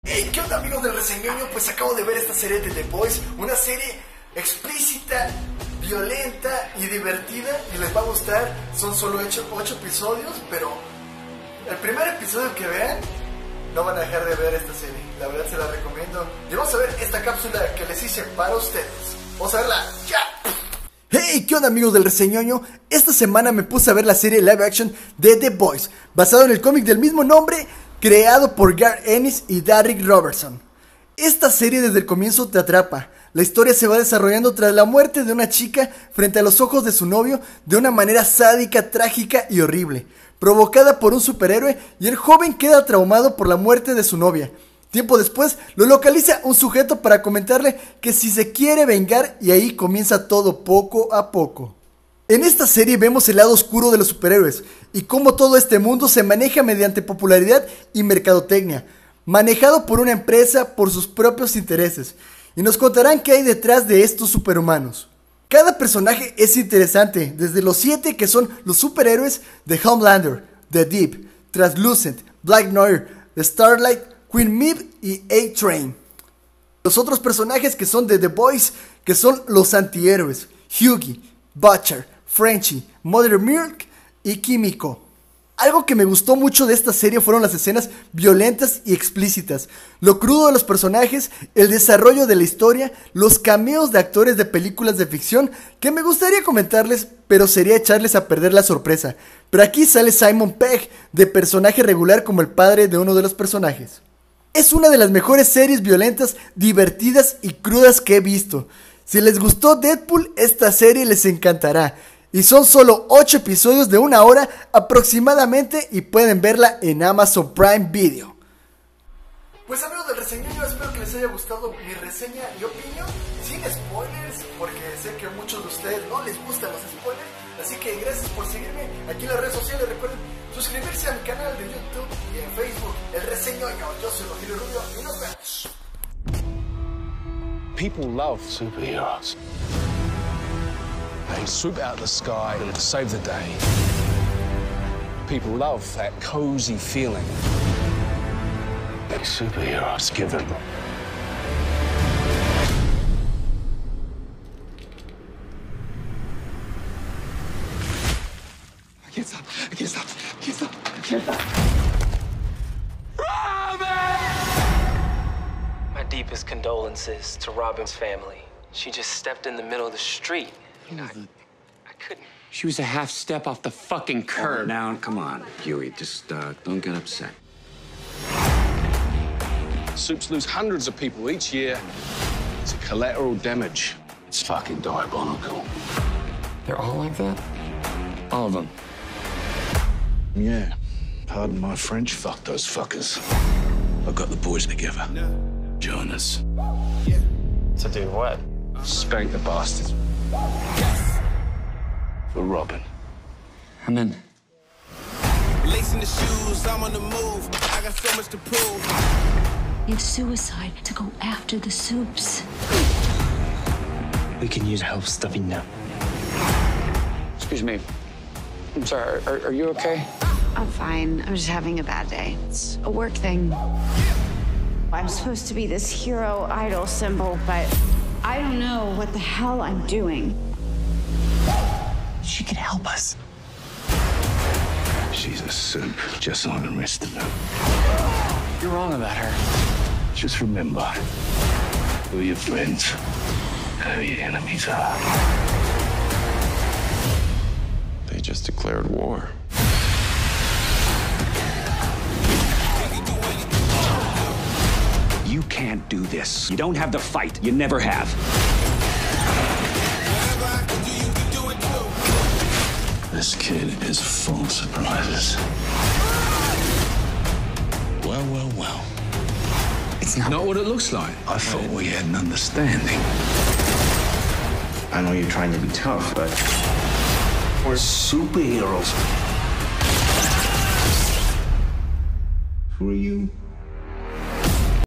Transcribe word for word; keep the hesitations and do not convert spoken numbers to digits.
Hey, ¿qué onda, amigos del Reseñoño? Pues acabo de ver esta serie de The Boys, una serie explícita, violenta y divertida, y les va a gustar. Son solo ocho episodios, pero el primer episodio que vean no van a dejar de ver esta serie. La verdad se la recomiendo. Y vamos a ver esta cápsula que les hice para ustedes. Vamos a verla ya. Hey, ¿qué onda, amigos del Reseñoño? Esta semana me puse a ver la serie live action de The Boys, basado en el cómic del mismo nombre, creado por Garth Ennis y Darick Robertson. Esta serie desde el comienzo te atrapa. La historia se va desarrollando tras la muerte de una chica frente a los ojos de su novio de una manera sádica, trágica y horrible, provocada por un superhéroe, y el joven queda traumado por la muerte de su novia. Tiempo después lo localiza un sujeto para comentarle que si se quiere vengar, y ahí comienza todo poco a poco. En esta serie vemos el lado oscuro de los superhéroes y cómo todo este mundo se maneja mediante popularidad y mercadotecnia, manejado por una empresa por sus propios intereses, y nos contarán qué hay detrás de estos superhumanos. Cada personaje es interesante, desde los siete que son los superhéroes de Homelander, The Deep, Translucent, Black Noir, The Starlight, Queen Maeve y A-Train. Los otros personajes que son de The Boys, que son los antihéroes, Hughie, Butcher, Frenchie, Mother Milk y Kimiko. Algo que me gustó mucho de esta serie fueron las escenas violentas y explícitas, lo crudo de los personajes, el desarrollo de la historia, los cameos de actores de películas de ficción que me gustaría comentarles, pero sería echarles a perder la sorpresa. Pero aquí sale Simon Pegg, de personaje regular como el padre de uno de los personajes. Es una de las mejores series violentas, divertidas y crudas que he visto. Si les gustó Deadpool, esta serie les encantará. Y son solo ocho episodios de una hora aproximadamente y pueden verla en Amazon Prime Video. Pues amigos del Reseñoño, espero que les haya gustado mi reseña y opinión, sin spoilers, porque sé que a muchos de ustedes no les gustan los spoilers. Así que gracias por seguirme aquí en las redes sociales. Recuerden suscribirse a mi canal de YouTube y en Facebook, El Reseñoño. Yo soy Rogelio Rubio y nos vemos. People love superheroes. They swoop out of the sky and save the day. People love that cozy feeling that superheroes give them. I can't stop. I can't stop. I can't stop. I can't stop. My deepest condolences to Robin's family. She just stepped in the middle of the street. You know, I, I couldn't. She was a half step off the fucking curb. Oh, now, come on, Huey. Just uh, don't get upset. Soups lose hundreds of people each year. It's a collateral damage. It's fucking diabolical. They're all like that? All of them. Yeah. Pardon my French. Fuck those fuckers. I've got the boys together. Join us. To do what? Spank the bastards. For Robin. I'm in. Lacing the shoes, I'm on the move. I got so much to prove. It's suicide to go after the Soups. We can use help stuffing them. Excuse me. I'm sorry, are, are you okay? I'm fine. I'm just having a bad day. It's a work thing. I'm supposed to be this hero idol symbol, but I don't know what the hell I'm doing. She could help us. She's a soup, just like the rest of them. You're wrong about her. Just remember who your friends and who your enemies are. They just declared war. You can't do this. You don't have the fight. You never have. This kid is full of surprises. Well, well, well. It's not, Not what it looks like. I thought we had an understanding. I know you're trying to be tough, but We're superheroes. who are you?